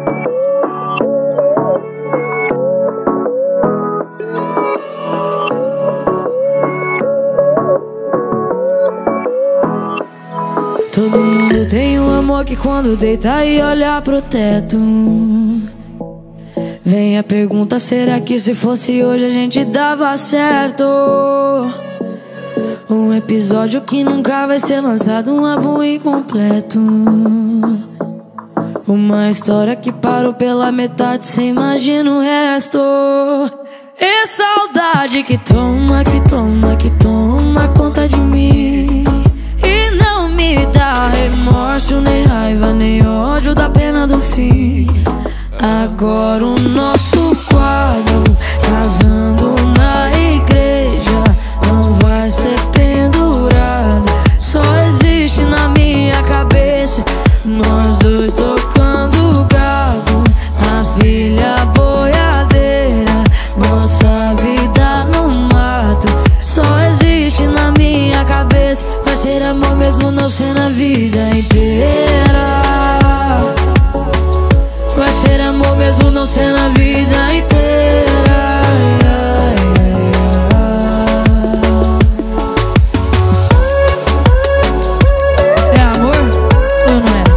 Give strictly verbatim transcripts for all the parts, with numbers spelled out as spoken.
Todo mundo tem um amor que quando deita e olha pro teto, vem a pergunta, será que se fosse hoje a gente dava certo? Um episódio que nunca vai ser lançado, um álbum incompleto, uma história que parou pela metade, cê imagina o resto. E saudade que toma, que toma, que toma conta de mim, e não me dá remorso, nem raiva, nem ódio da pena do fim. Agora o nosso quadro, casando na igreja, não vai ser pendurado, só existe na minha cabeça, nós dois tocando gado, a filha boiadeira, nossa vida no mato, só existe na minha cabeça. Vai ser amor mesmo não ser na vida inteira, vai ser amor mesmo não ser na vida inteira. É amor ou não é?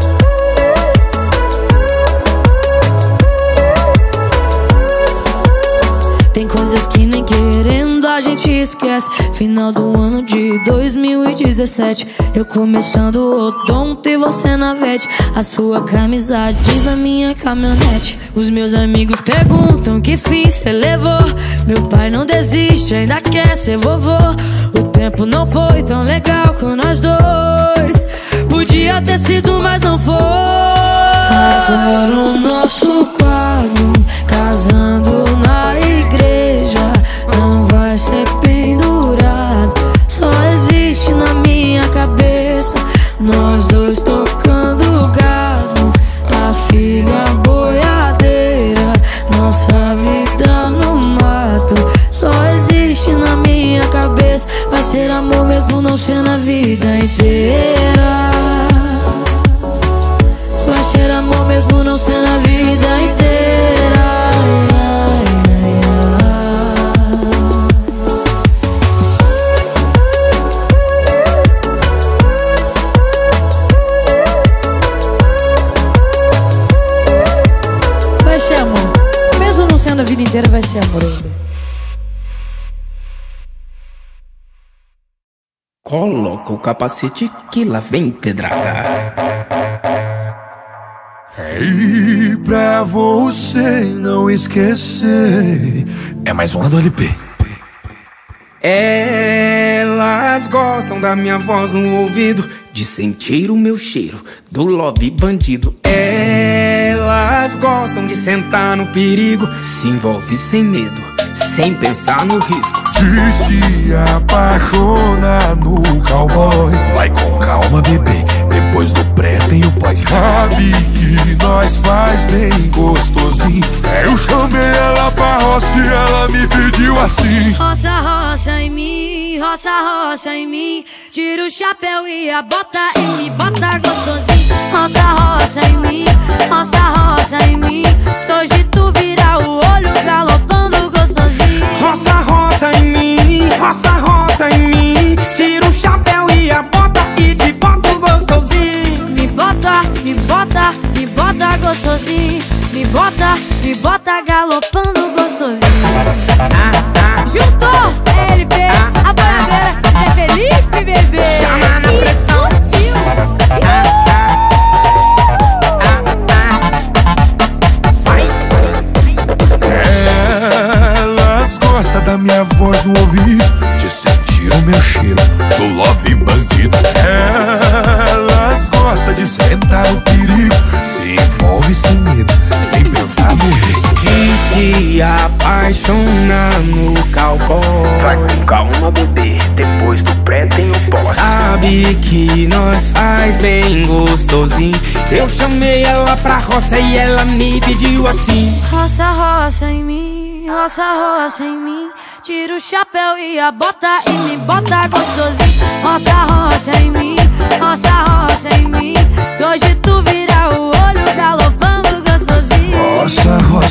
Tem coisas que nem querendo a gente esquece. Final do ano de dois mil e dezessete, eu começando o odonto e você na vete, a sua camisa diz na minha caminhonete. Os meus amigos perguntam que fim cê levou, meu pai não desiste, ainda quer ser vovô. O tempo não foi tão legal com nós dois, podia ter sido mas não foi. Agora o nosso quadro, casando na igreja, não vai ser pendurado, só existe na minha cabeça, nós dois tocando gado, a filha boiadeira, nossa vida no mato, só existe na minha cabeça. Vai ser amor mesmo não ser na vida inteira, vai ser amor mesmo não ser na vida inteira. Vai ser amor, mesmo não sendo a vida inteira, vai ser amor ainda. Coloca o capacete que lá vem pedrada. E pra você não esquecer, é mais uma do L P. Elas gostam da minha voz no ouvido, de sentir o meu cheiro do love bandido. Elas gostam de sentar no perigo, se envolve sem medo, sem pensar no risco. De se apaixonar no cowboy, vai com calma, bebê, depois do pré tem o pós. Sabe que nós faz bem gostosinho, eu chamei ela pra roça e ela me pediu assim: roça, roça em mim, roça, roça em mim, tira o chapéu e a bota e me bota gostosinho. Roça, roça em mim, roça, roça em mim, hoje tu vira o olho galopando gostosinho. Roça, roça em mim, roça, roça em mim, tira o chapéu e a bota e te boto gostosinho. Me bota, me bota, me bota gostosinho, me bota, me bota galopando gostosinho. Ah, ah. Juntou L P, ah, a boiadeira, ah, é Felipe, bebê. Chama na pressão. Explodiu. Ah, ah, ah, ah. Vai. Elas gostam da minha voz no ouvido, de sentir o meu cheiro do love bandido. Elas gostam de sentar no perigo, se envolve sem medo, sem pensar no risco. De se apaixonar no cowboy, vai com calma, bebê, depois do pré tem o pós. sabe que nós faz bem gostosinho, eu chamei ela pra roça e ela me pediu assim: roça, roça em mim, roça, roça em mim, tira o chapéu e a bota e me bota gostosinho. Roça, roça em mim, roça, roça em mim, hoje tu vira o olho galopando gostosinho.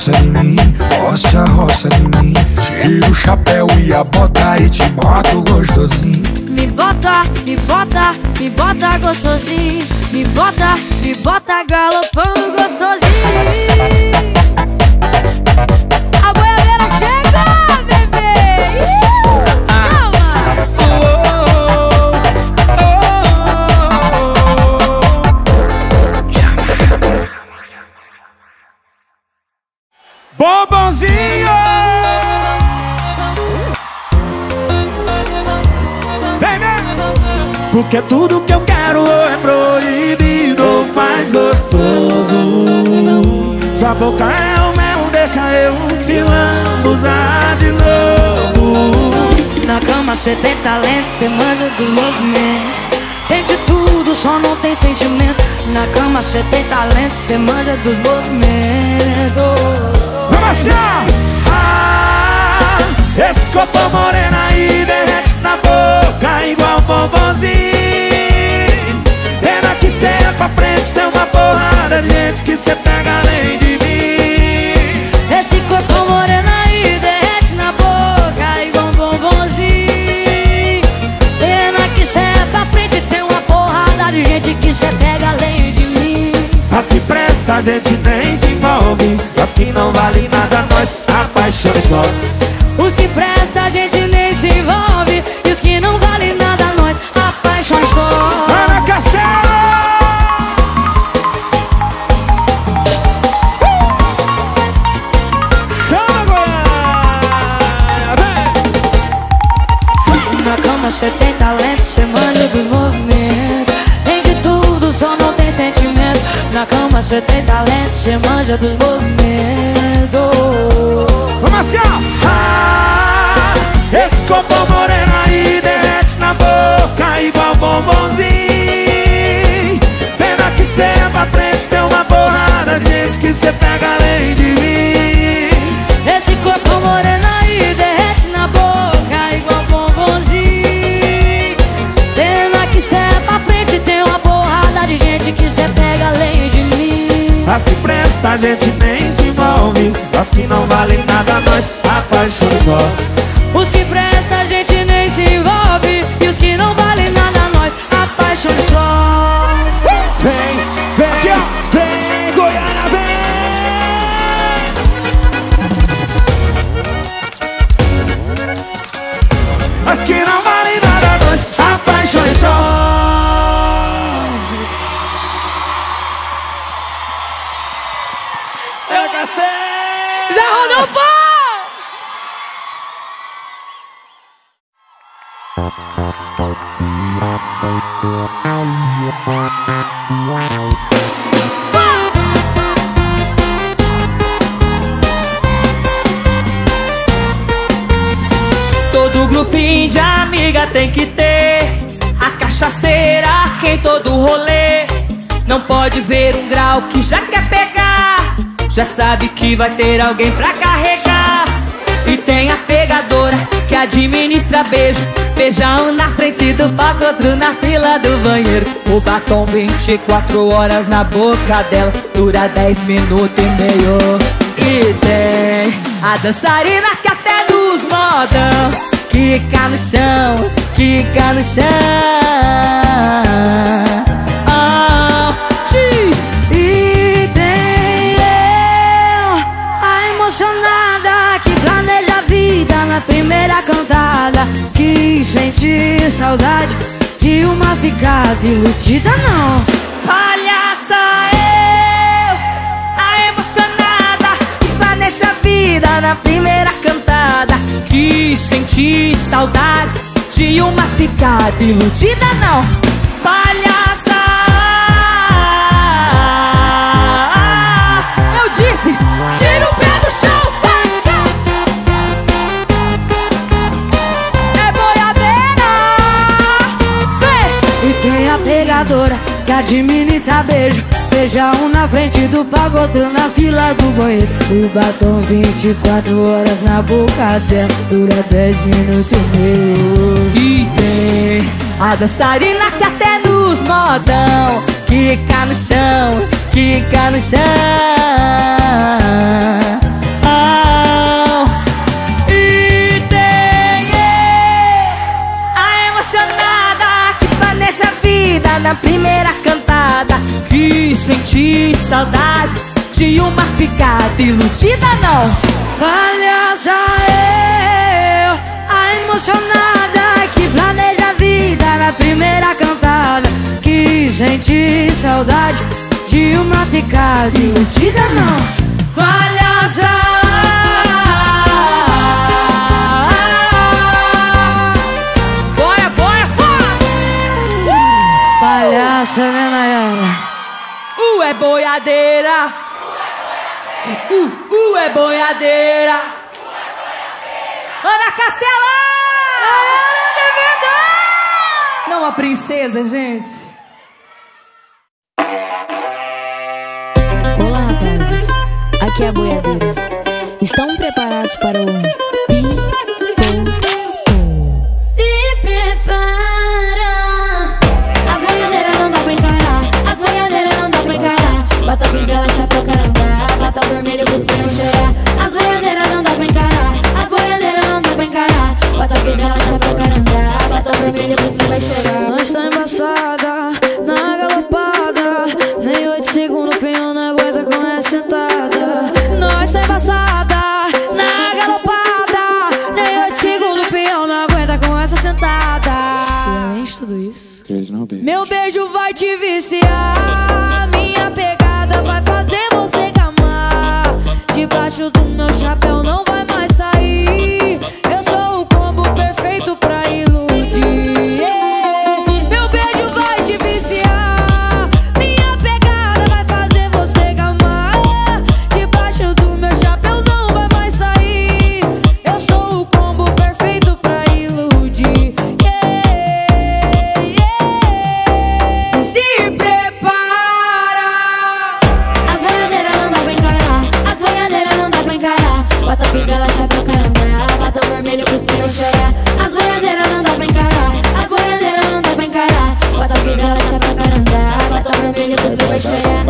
roça em mim, roça, roça em mim. Tira o chapéu e a bota e te boto gostosinho. Me bota, me bota, me bota gostosinho. Me bota, me bota galopando gostosinho. A boiadeira chega, bebê. Chama! Bombonzinho! Vem, vem! Porque tudo que eu quero é proibido ou faz gostoso. Sua boca é o mel, deixa eu me lambuzar de novo. Na cama cê tem talento, cê manja dos movimentos. Tem de tudo, só não tem sentimento. Na cama cê tem talento, cê manja dos movimentos. Vamos assim, ó! Ah, esse corpo moreno aí derrete na boca igual bombonzinho. Pena que cê é pra frente, tem uma porrada de gente que cê pega além de mim. Esse corpo moreno aí derrete na boca igual um bombonzinho. Pena que cê é pra frente, tem uma porrada de gente que cê pega além de mim. As que presta a gente nem se envolve, as que não vale nada nós apaixona só. Os que presta a gente nem se envolve, e os que não vale nada nós apaixona só. Ana Castelo! Na cama cê tem talento, cê manja dos movimentos. Tem de tudo, só não tem sentimento. Na cama cê tem talento, cê manja dos movimentos. Vamos assim, ó! Ah, esse corpo moreno aí derrete na boca igual bombonzinho. Pena que cê é pra frente, tem uma porrada de gente que cê pega além de mim. Esse corpo moreno aí derrete na boca igual bombonzinho. Pena que cê é pra frente, tem uma porrada de gente que cê pega além de mim. As que presta a gente nem se envolve, as que não valem nada nós apaixona só. Os que presta a gente nem se envolve, e os que não valem nada nós apaixona só. Vem, vem, aqui, ó, vem, Goiânia, vem! As que não valem nada nós apaixona só. É Castelo! Zé Rodolfo! Todo grupinho de amiga tem que ter a cachaceira que em todo rolê. Não pode ver um grau que já quer pegar, já sabe que vai ter alguém pra carregar. E tem a pegadora que administra beijo, beija um na frente do palco, outro na fila do banheiro. O batom vinte e quatro horas na boca dela, dura dez minutos e meio. E tem a dançarina que até nos modão quica no chão, quica no chão. Oh, diz. E tem eu, a emocionada que planeja a vida na primeira cantada, que sente saudade de uma ficada iludida não. Palhaça eu, a emocionada que planeja a vida na primeira cantada, que senti saudade de uma ficada iludida não. Palhaça, eu disse, tira o pé do chão, vai, é boiadeira, vem. E tem a pegadora que administra beijo, beija um na frente do palco, outro na fila do banheiro. O batom vinte e quatro horas na boca dela, dura dez minutos e meio. E tem a dançarina que até nos modão quica no chão, quica no chão. saudade de uma ficada iludida, não. Palhaça eu, a emocionada que planeja a vida na primeira cantada. Que sente saudade de uma ficada iludida, não. Palhaça, bora, bora, fora! uh! Palhaça, né, Nayara? Uh, é boiadeira. Uh, uh, é boiadeira. Ana Castela! Não, a princesa, gente. Olá, rapazes. Aqui é a boiadeira. Estão preparados para o Pipoco? Se prepara. As boiadeiras não dá pra encarar. As boiadeiras não dá pra encarar. Bota a fivela, chapéu, caranga. Bota o vermelho pros pinos chorar. As boiadeiras não dá pra encarar. As boiadeiras não dá pra encarar. Bota a fivela, chapéu, caranga. Bota o vermelho pros pinos chorar. Nós tá embaçada, na galopada. Nem oito segundos o peão não aguenta com essa sentada. Nós tá embaçada, na galopada. Nem oito segundos o peão não aguenta com essa sentada. E além de tudo isso, meu beijo vai te viciar. Minha pegada vai fazer você gamar. Debaixo do meu chapéu não vai mais sair. Eu sou o combo perfeito pra iludir. Yeah. Meu beijo vai te viciar. Minha pegada vai fazer você gamar. Debaixo do meu chapéu não vai mais sair. Eu sou o combo perfeito pra iludir. Yeah. Yeah. Se prepara. As boiadeiras não dá pra encarar. As boiadeiras não dá pra encarar. Bota a fivela, chapéu, caranga. Bota o vermelho pros pinos chorar. As boiadeiras não dá pra encarar. As boiadeiras não dá pra encarar. Bota a fivela, chapéu, caranga. Bota o vermelho pros pinos chorar.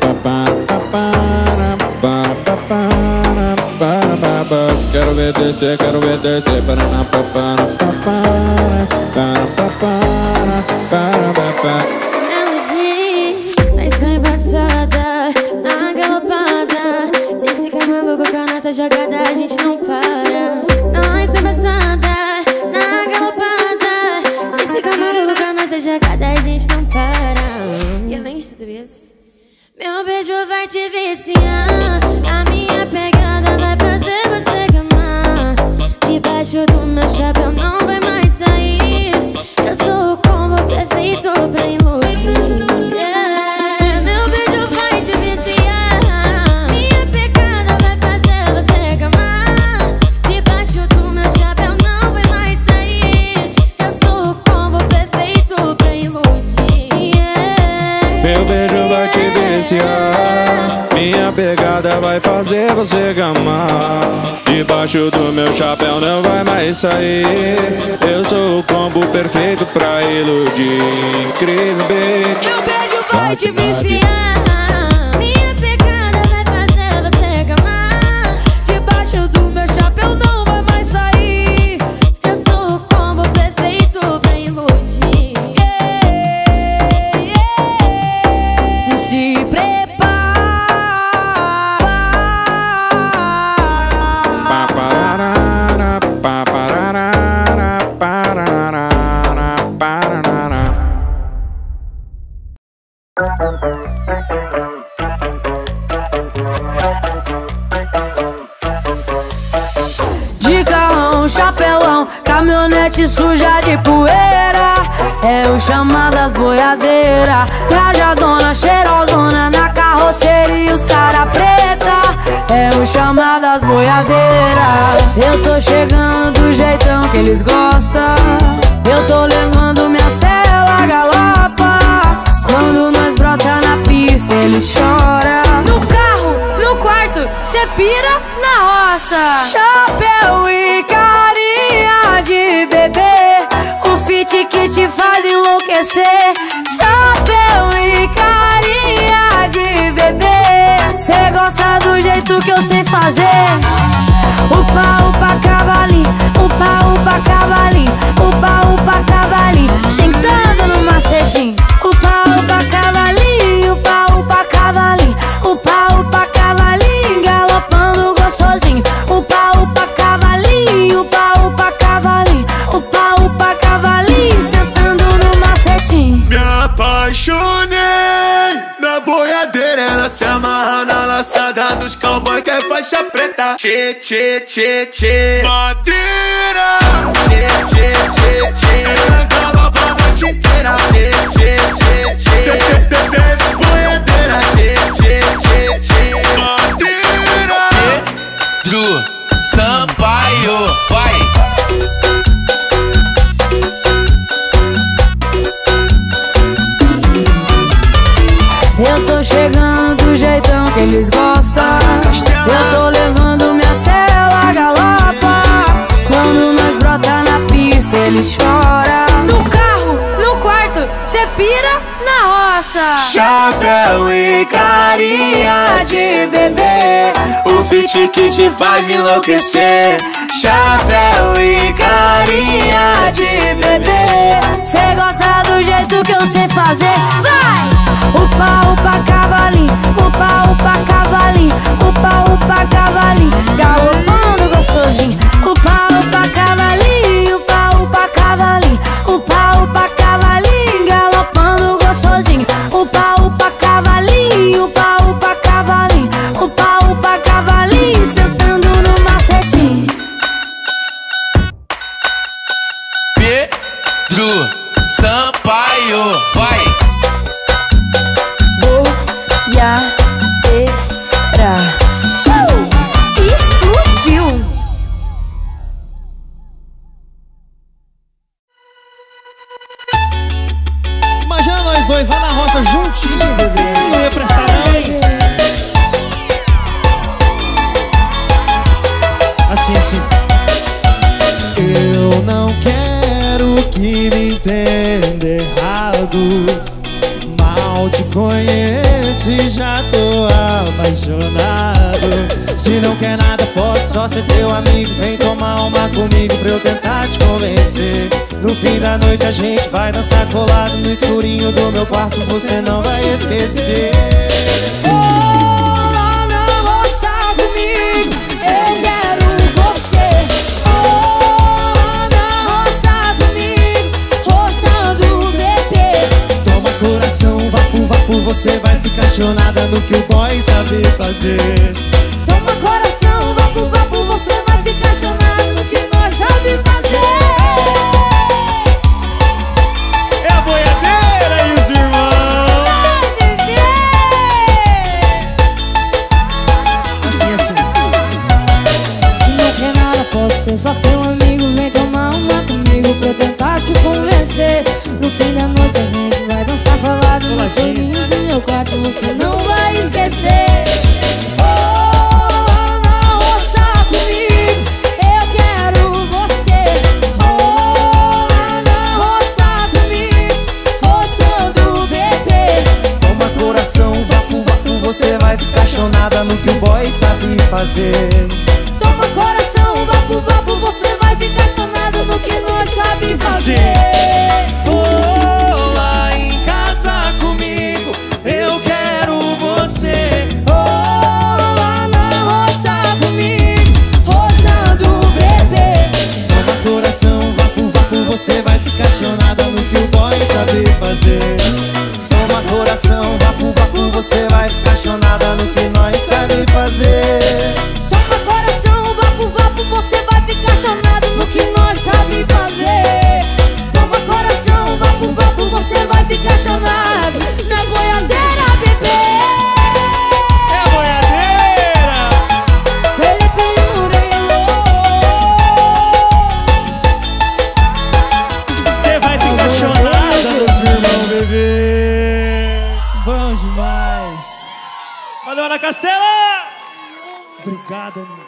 Quero ver descer, quero ver descer. Melody, mas tá embaçada, na galopada. Se ficar maluco com a nossa jogada, a gente não para. Nós tá embaçada, na galopada. Se ficar maluco com a nossa jogada, a gente não para. E além de tudo isso, meu beijo vai te viciar. A minha pegada vai fazer você gamar. Debaixo do meu chapéu não vai mais sair. Eu sou o combo perfeito pra iludir. Yeah. Meu beijo vai te viciar. Minha pegada vai fazer você gamar. Debaixo do meu chapéu não vai mais sair. Eu sou o combo perfeito pra iludir. Yeah. Meu beijo vai te viciar. Minha pegada vai fazer você gamar. Debaixo do meu chapéu não vai mais sair. Eu sou o combo perfeito pra iludir. Cris Beat. Meu beijo vai te viciar. Minha pegada vai fazer você gamar. debaixo do meu chapéu não vai mais sair. Eu sou o combo perfeito pra iludir. Yeah, yeah. Se prepara. De carrão, chapelão, caminhonete suja de poeira. É o chamado das boiadeiras. Trajadona, cheirosona na carroceria e os cara preta. É o chamado das boiadeiras. Eu tô chegando do jeitão que eles gostam. Eu tô levando minha cela galopa. Quando nós brota na pista, ele chora. No carro, no quarto, cê pira na roça. Chapéu e carinha de bebê, o fit que te faz enlouquecer. Chapéu e carinha de bebê, cê gosta do jeito que eu sei fazer. Upa, upa, cavalinho, upa, upa, cavalinho, upa, upa, cavalinho, sentando no macetinho. Upa, upa, cavalinho, upa, upa, cavalinho, Upa, upa, cavalinho, galopando gostosinho. Upa, upa, cavalinho, upa, upa, cavalinho. Upa, upa, cavalinho, sentando no macetinho. Me apaixonei na boiadeira, ela se amarra na laçada dos cowboy que é faixa preta. Tchê, tchê, tchê, tchê, madeira. Tchê, tchê, tchê, tchê, ela galopa a noite inteira. Tchê, tchê, tchê, tchê, desce boiadeira. Tchê, tchê, tchê, tchê, madeira. Pedro Sampaio, vai! Eu tô chegando do jeitão que eles gostam. Eu tô levando minha cela galopa. Quando nós brota na pista eles choram. No carro, no quarto, cê pira na roça. Chapéu e carinha de bebê, o fit que te faz enlouquecer. Chapéu e carinha de bebê, cê gosta do jeito que eu sei fazer. Vai! Upa, upa, cavalinho, upa, upa, cavalinho. Upa, upa, cavalinho, galopando gostosinho. Upa, upa, cavalinho, upa, upa, cavalinho. Upa, upa, cavalinho, galopando gostosinho. Upa, upa, cavalinho, upa, upa, cavalinho. Upa, upa, cavalinho, sentando no macetinho. Pedro Sampaio, vai! Boiadeira. Uh! Explodiu! Imagina nós dois lá na roça juntinho, bebê. Não ia prestar não, hein? Assim, assim. Eu não quero que me entenda errado. Mal te conheço e já tô apaixonado. Se não quer nada, posso só ser teu amigo. Vem tomar uma comigo pra eu tentar te convencer. No fim da noite a gente vai dançar colado no escurinho do meu quarto, você não vai esquecer. Oh, lá na roça comigo, eu quero você. Oh, lá na roça comigo, roçando bebê. Toma coração, vapo, vapo, você vai ficar chonada no que o boy sabe fazer. Toma coração, vapo, vapo, você vai ficar chonado no que nós sabe fazer. É a boiadeira e os irmãos. Vai, bebê. Assim, assim. Se não quer nada, posso ser só teu amigo. Vem tomar uma comigo pra eu tentar te convencer. No fim da noite a gente vai dançar colado no escurinho do meu quarto, você não vai esquecer. Você vai ficar chonada no que o boy sabe fazer. Toma coração, vapo, vapo, você vai ficar chonado no que nós sabe fazer. Oh, lá em casa comigo, eu quero você. Oh, lá na roça comigo, roçando bebê. Toma coração, vapo, vapo, você vai ficar chonada no que o boy sabe fazer. Toma coração, vapo, vapo, você vai ficar chonada no que nós sabe fazer. Toma coração, vapo, vapo, você vai ficar chonado no que nós sabe fazer. Toma coração, vapo, vapo, você vai ficar chonado na boiadeira, bebê. É a boiadeira. Felipe Murilo. Você vai ficar chonada nos irmãos, bebê. Bom demais. Valeu, Ana Castela. Obrigado, amigo.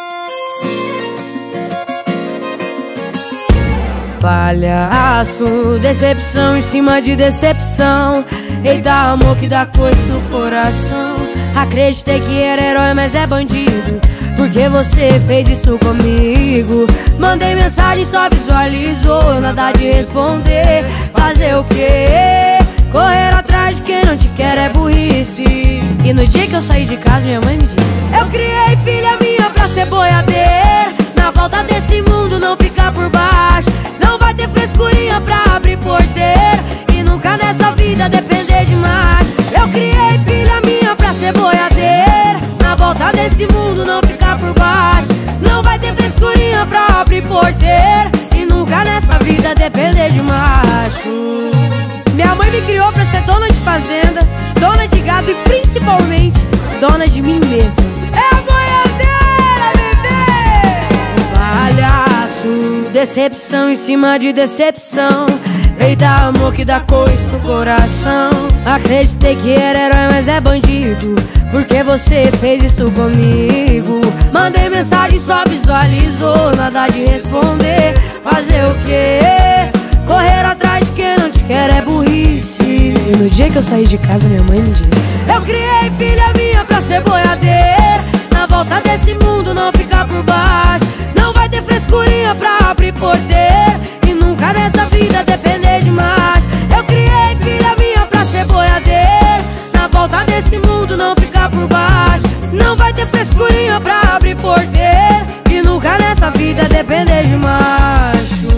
Palhaço, decepção em cima de decepção. Eita, amor que dá coisa no coração. Acreditei que era herói, mas é bandido. Porque você fez isso comigo. Mandei mensagem, só visualizou. Nada de responder. Fazer o quê? Correr atrás de quem não te quer é burrice. E no dia que eu saí de casa, minha mãe me disse: eu criei filha minha pra ser boiadeira. Na volta desse mundo não ficar por baixo. Não vai ter frescurinha pra abrir porteira. E nunca nessa vida depender demais. Eu criei filha minha pra ser boiadeira. Na volta desse mundo não ficar por baixo. Não vai ter frescurinha pra abrir porteira. E nunca nessa vida depender de macho. Minha mãe me criou pra ser dona de fazenda, dona de gado e principalmente dona de mim mesma. É a boiadeira, bebê! Palhaço, decepção em cima de decepção. Eita, amor que dá coisa no coração. Acreditei que era herói, mas é bandido. Porque você fez isso comigo. Mandei mensagem, só visualizou. Nada de responder. Fazer o quê? Correr atrás de quem não te quer é burrice. E no dia que eu saí de casa, minha mãe me disse: eu criei filha minha pra ser boiadeira. Na volta desse mundo não ficar por baixo. Não vai ter frescurinha pra abrir porteira. E nunca nessa vida depender de mais. Eu criei filha minha pra ser boiadeira. Na volta desse mundo não ficar por baixo. Não vai ter frescurinha pra abrir porteira. E nunca nessa vida depender de macho.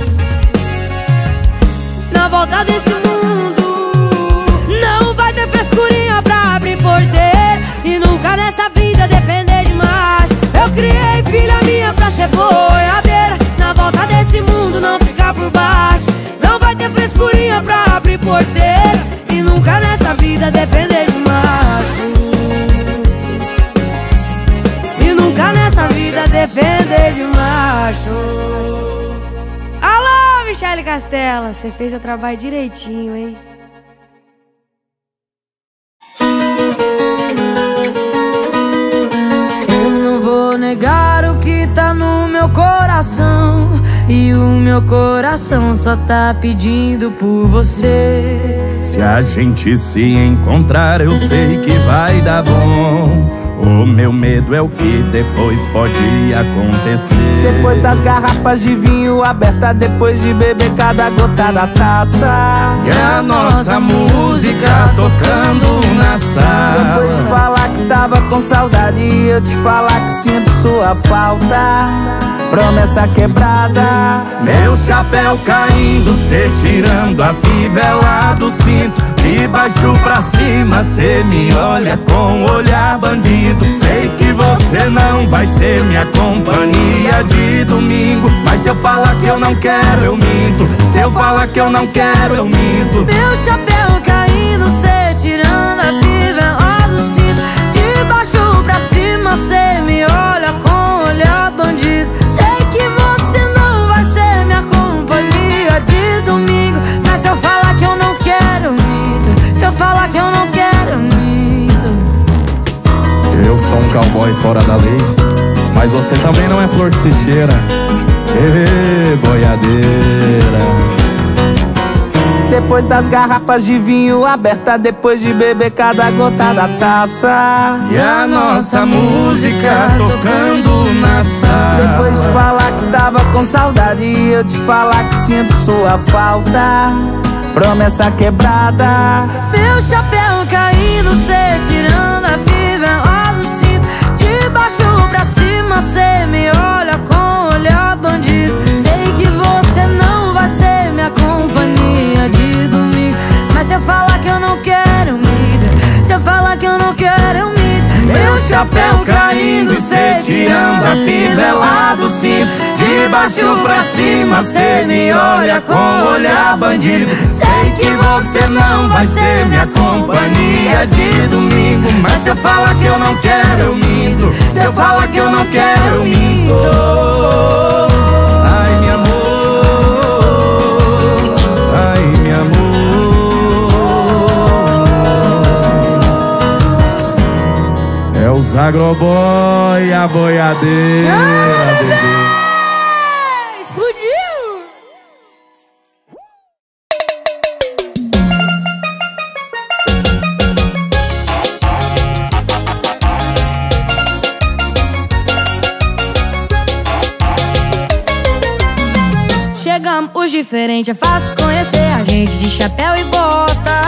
Na volta desse mundo não vai ter frescurinha pra abrir porteira. E nunca nessa vida depender de macho. Eu criei filha minha pra ser boiadeira. Na volta desse mundo não ficar por baixo. Não vai ter frescurinha pra abrir porteira. E nunca nessa vida depender de macho. E nunca nessa vida depender de macho. Alô, Michele Castela, você fez o trabalho direitinho, hein? Eu não vou negar o que tá no meu coração. E o meu coração só tá pedindo por você. Se a gente se encontrar, eu sei que vai dar bom. O meu medo é o que depois pode acontecer. Depois das garrafas de vinho aberta, depois de beber cada gota da taça. E a nossa música tocando na sala. Depois de falar que tava com saudade e eu te falar que sinto sua falta. Promessa quebrada, meu chapéu caindo, cê tirando a fivela do cinto. De baixo pra cima, cê me olha com olhar bandido. Sei que você não vai ser minha companhia de domingo. Mas se eu falar que eu não quero, eu minto. Se eu falar que eu não quero, eu minto. Meu chapéu caindo, cê tirando a fivela do cinto. De baixo pra cima, cê me olha com olhar bandido. Sei que você não vai ser minha companhia de domingo. Mas se eu falar que eu não quero, eu minto. Se eu falar que eu não quero, eu minto. Eu sou um cowboy fora da lei, mas você também não é flor que se cheira. Ê, boiadeira. Depois das garrafas de vinho aberta, depois de beber cada gota da taça. E a nossa música tocando na sala. Depois de falar que tava com saudade e eu te falar que sinto sua falta. Promessa quebrada, meu chapéu caindo, cê tirando a fivela do cinto. De baixo pra cima, cê me olha com olhar bandido. Sei que você não vai ser minha companhia de domingo. Mas se eu falar que eu não quero, eu minto. Se eu falar que eu não quero, eu minto. Meu chapéu caindo, cê tirando a fivela do cinto. De baixo pra cima, cê me olha com olhar bandido. Sei que você não vai ser minha companhia de domingo. Mas se eu falar que eu não quero, eu minto. Se eu falar que eu não quero, eu minto. Ai, meu amor. Ai, meu amor. É os agroboy, a boiadeira, ah, bebê. Chegamos diferente, é fácil conhecer a gente de chapéu e bota.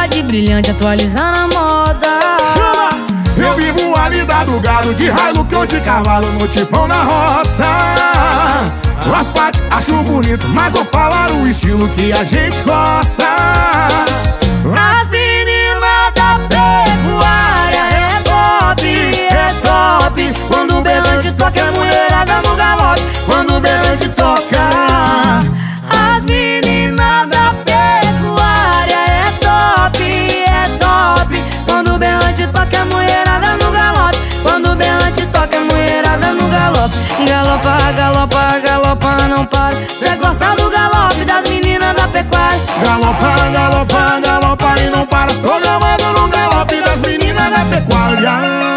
de brilhante, atualizando a moda. Chama! Eu vivo a vida do gado, de Hilux ou de cavalo, no tipão na roça. As partes acho bonito, mas vou falar o estilo que a gente gosta. As meninas da pecuária é top, é top. Quando o berrante toca é mulherada no galope. Quando o berrante toca. As meninas da pecuária é top, é top. Quando o berrante toca é mulherada no galope. Quando o berrante toca é mulherada no galope. Galopa, galopa, galopa, não para. Cê gosta do galope das meninas da pecuária. Galopa, galopa, galopa e não para. Tô gamado no galope das meninas da pecuária.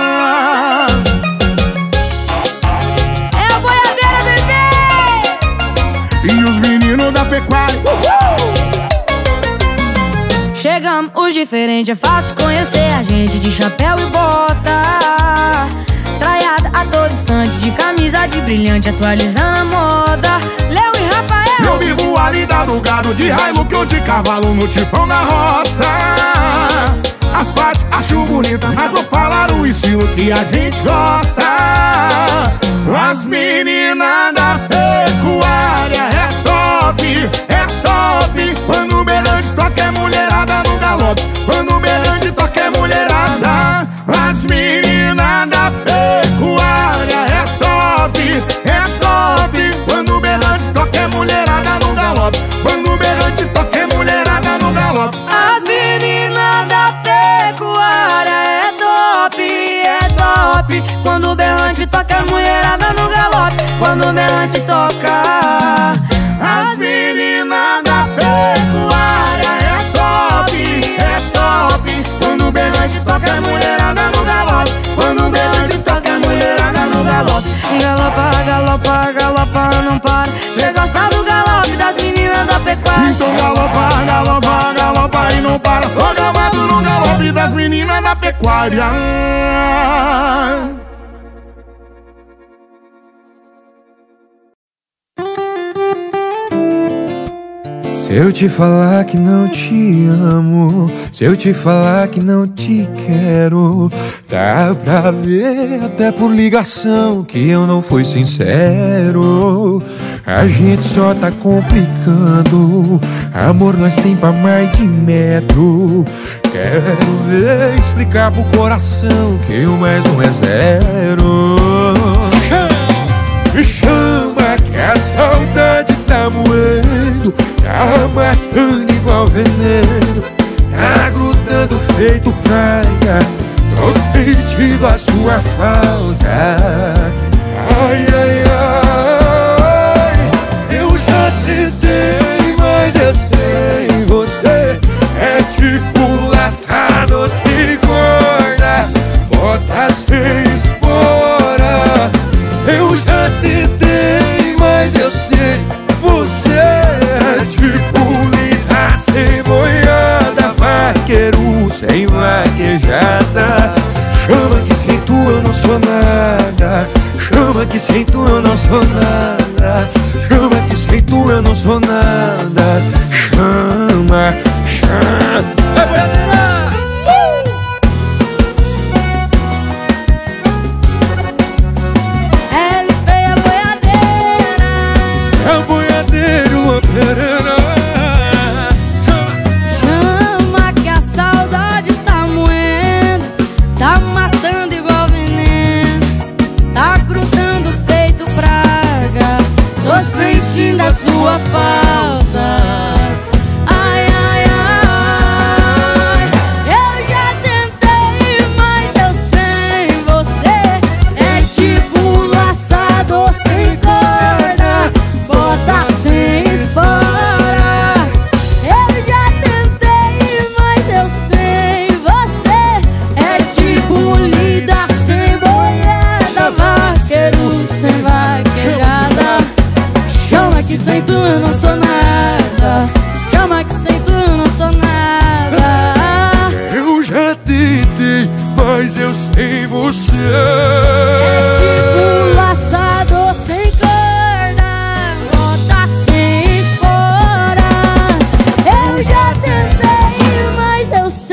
É o boiadeiro, bebê! E os meninos da pecuária. Uhul! Chegamos, os diferentes, é fácil conhecer a gente de chapéu e bota. Traiada a todo instante, de camisa de brilhante, atualizando a moda. Léo e Rafael. Eu vivo a vida do gado, de Hilux ou de cavalo, no tipão na roça. As partes acho bonita, mas vou falar o estilo que a gente gosta. As meninas da pecuária é top, é top. Quando o berrante toca é mulherada no galope. Quando o berrante toca é mulherada. As meninas da pecuária é top, é top. Quando o berrante toca é mulherada no galope. Quando o berrante toca é mulherada no galope. As meninas da pecuária é top, é top. Quando o berrante toca é mulherada no galope. Quando o berrante toca. As meninas da pecuária é top, é top. Quando o berrante toca é mulherada no galope. Quando o berrante toca é mulherada no galope. Galopa, galopa, galopa, não para. Cê gosta do galope das meninas da pecuária. Então galopa, galopa, galopa e não para. Tô gamado no galope das meninas da pecuária. Se eu te falar que não te amo, se eu te falar que não te quero, dá pra ver até por ligação que eu não fui sincero. A gente só tá complicando, amor nós tem pra mais de metro. Quero ver explicar pro coração que o mais um é zero. Me chama que a saudade tá moendo, tá matando igual veneno, tá grudando feito praia. Tô sentindo a sua falta. Ai, ai, ai. Eu já tentei, mas eu sei você é tipo laçado sem corda, bota sem espora. Eu já tentei, mas eu sei você é tipo lida sem boiada, vaqueiro sem vaquejada. Chama que sem tu eu não sou nada, chama que sem tu eu não sou nada, chama que sem tu eu não sou nada. Chama, chama. Chama que a saudade tá moendo, tá matando igual veneno, tá grudando feito praga. Tô sentindo a sua falta. Ai, ai, ai. Eu já tentei, mas eu sem você é tipo laçador sem corda, bota sem espora. Eu já tentei, mas eu sem você é tipo lida sem boiada, vaqueiro sem vaquejada. Chama que sem tu eu não sou nada, chama que sem tu eu não sou nada. Eu já tentei, mas eu sem você é tipo laçador sem corda, bota sem espora. Eu já tentei, mas eu sei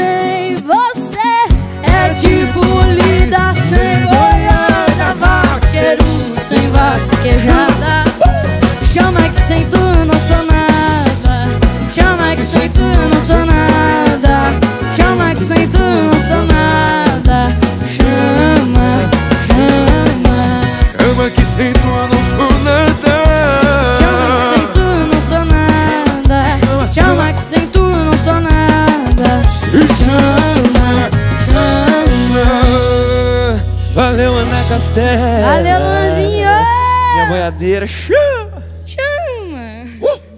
Luana Castelo. Valeu, Luanzinho! Minha boiadeira, chama! Chama!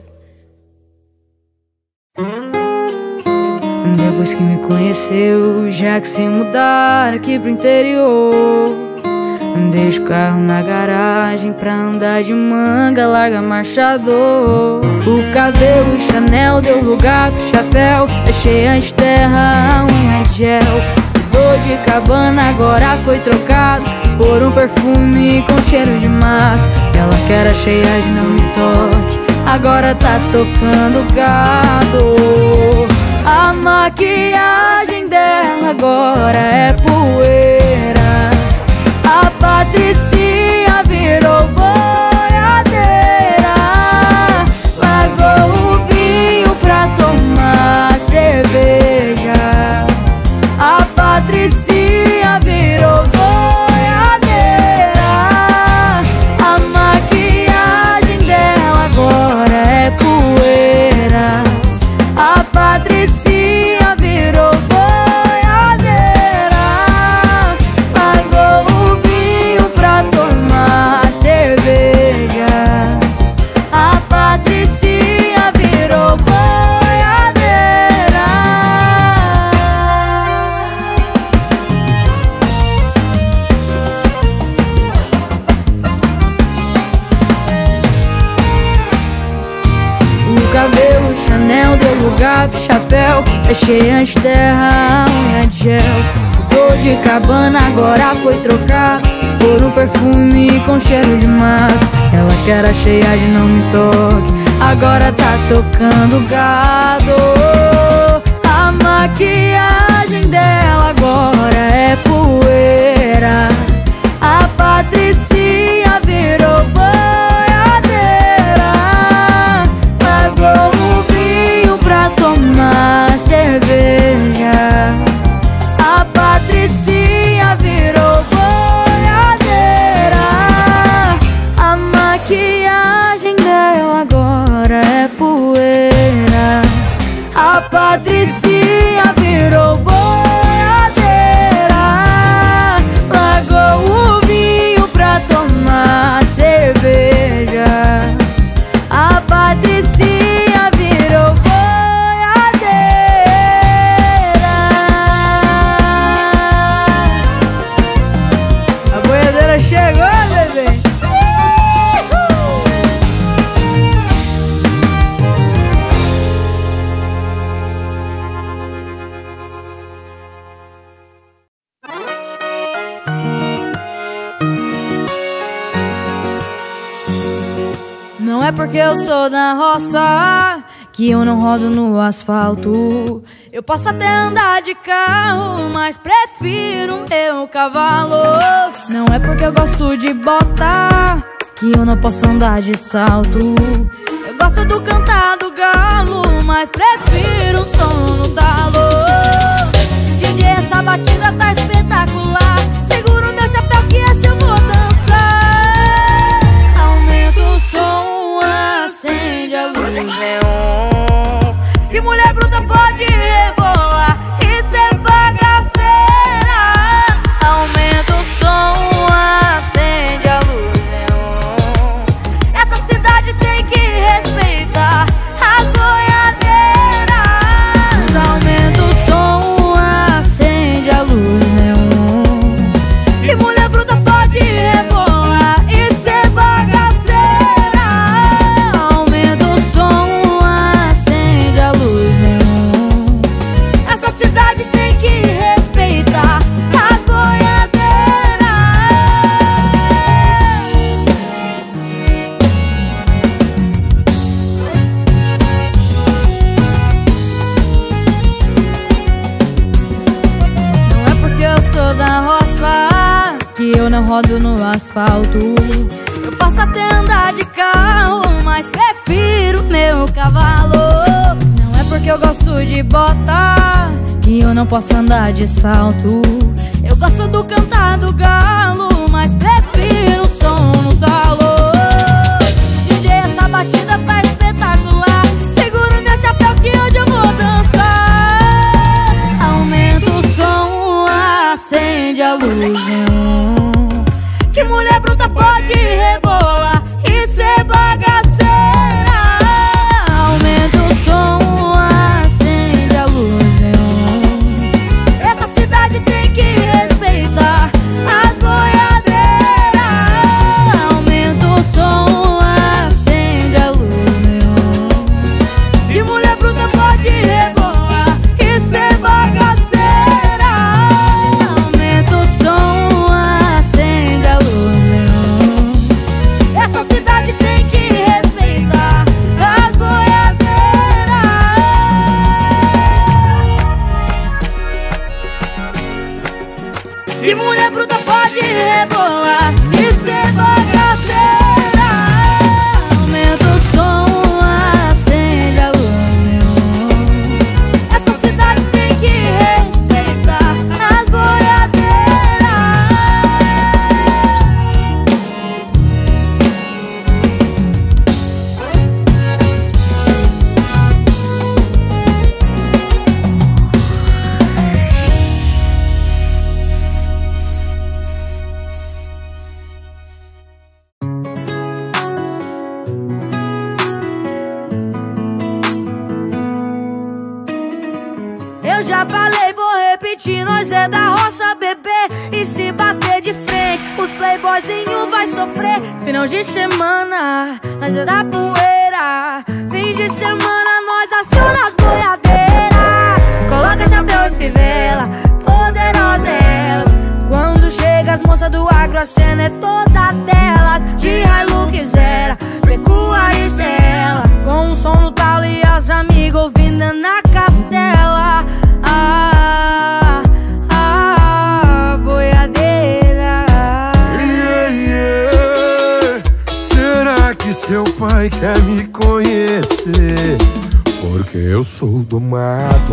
Depois que me conheceu, já que se mudar aqui pro interior, deixa o carro na garagem pra andar de manga, larga marchador. O cabelo Chanel deu lugar pro chapéu, deixei antes terra, unha de gel. O de cabana agora foi trocado por um perfume com cheiro de mato. Ela que era cheia de não me toque, agora tá tocando gado. A maquiagem dela agora é poeira. A Patricinha virou boiadeira. Largou o vinho pra tomar cerveja. A Patricinha virou boiadeira. A maquiagem dela agora é poeira. A Patricinha virou boiadeira. Largou o vinho pra tomar cerveja. A Patricinha virou boiadeira. O cabelo Chanel deu lugar pro chapéu, deixei antes terra, unha de gel. O de cabana agora foi trocado por um perfume com cheiro de mato. Ela que era cheia de não me toque, agora tá tocando gado. A maquiagem dela agora é poeira. A Patricinha virou boiadeira. Largou o vinho pra tomar cerveja. A Patricinha virou boiadeira. A maquiagem dela agora é poeira. A Patricinha virou boiadeira. Largou o vinho pra tomar cerveja. A Patricinha virou boiadeira. A boiadeira chegou, bebê. Não é porque eu sou da roça que eu não rodo no asfalto. Eu posso até andar de carro, mas prefiro meu cavalo. Não é porque eu gosto de bota que eu não posso andar de salto. Eu gosto do cantar do galo, mas prefiro um som no talo. D J, essa batida tá espetacular. Seguro meu chapéu que esse eu vou dançar. Aumenta o som, acende a luz neon. Que mulher bruta pode rebolar e ser bagaceira. Aumenta o som, acende a luz neon. Essa cidade tem que respeitar as boiadeiras. Aumenta o som, acende a luz neon. Que mulher bruta pode rebolar e ser bagaceira. Aumenta o som, acende a luz neon. Essa cidade tem que respeitar as boiadeiras. Não é porque eu sou da roça que eu não rodo no asfalto. Eu posso até andar de carro, mas prefiro meu cavalo. Não é porque eu gosto de bota que eu não posso andar de salto. Eu gosto do cantar do galo, mas prefiro o som no talo. D J, essa batida tá espetacular. Seguro meu chapéu que hoje eu vou dançar. Aumenta o som, acende a luz neon. Que mulher bruta pode rebolar e ser bagaceira. Aumenta o som, acende a luz. Essa cidade tem que respeitar as boiadeiras. Eu já falei, vou repetir, nós é da roça, bebê. E se bater de frente, os playboyzinhos vai sofrer. Final de semana, nós é da poeira. Fim de semana, nós aciona as boiadeiras. Coloca chapéu e fivela, poderosa elas. Quando chega as moças do agro, a cena é toda delas. De Hilux era, pecuarista ela. Com o som no talo e as amigas ouvindo na castela. Ah, ah, boiadeira. Yeah, yeah. Será que seu pai quer me conhecer? Porque eu sou do mato,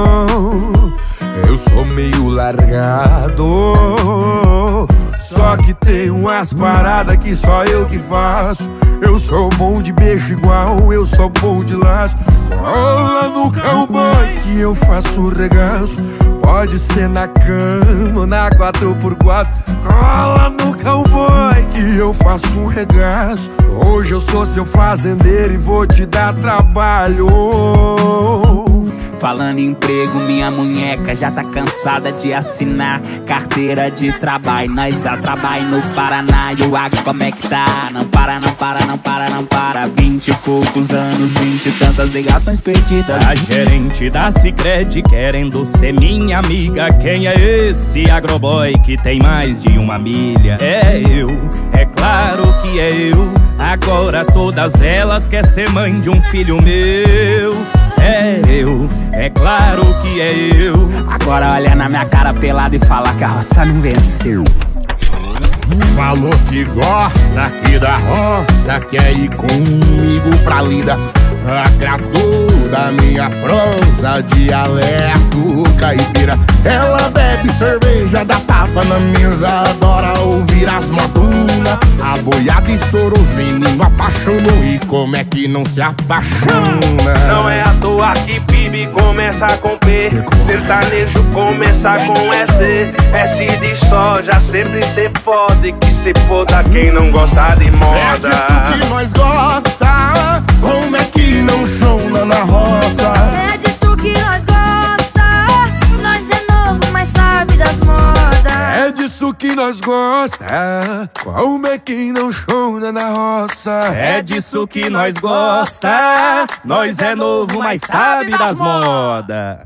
eu sou meio largado. Só que tem umas paradas que só eu que faço. Eu sou bom de beijo igual, eu sou bom de laço. Cola no cowboy que eu faço regaço. Pode ser na cama, na quatro por quatro. Cola no cowboy que eu faço um regaço. Hoje eu sou seu fazendeiro e vou te dar trabalho. Falando em emprego, minha munheca já tá cansada de assinar carteira de trabalho. Nós dá trabalho no Paraná e o agro como é que tá? Não para, não para, não para, não para. Vinte e poucos anos, vinte e tantas ligações perdidas. A gerente da Sicredi querendo ser minha amiga. Quem é esse agroboy que tem mais de uma milha? É eu, é claro que é eu. Agora todas elas querem ser mãe de um filho meu. É eu, é claro que é eu. Agora olha na minha cara pelada e fala que a roça não venceu. Falou que gosta aqui da roça, quer ir comigo pra lida. Agradou da minha prosa, dialeto caipira. Ela bebe cerveja, dá tapa na mesa, adora ouvir as modunas. A boiada estourou, os meninos apaixonou. E como é que não se apaixona? Não é à toa que Bibi começa com P, sertanejo começa com S. S de soja, sempre cê pode, que se foda quem não gosta de moda. É disso que nós gosta, como é que não chona na roça? É disso que nós gosta, nós é novo, mas sabe das modas. É disso que nós gosta, como é que não chona na roça? É disso que nós gosta, nós é novo, mas sabe das modas.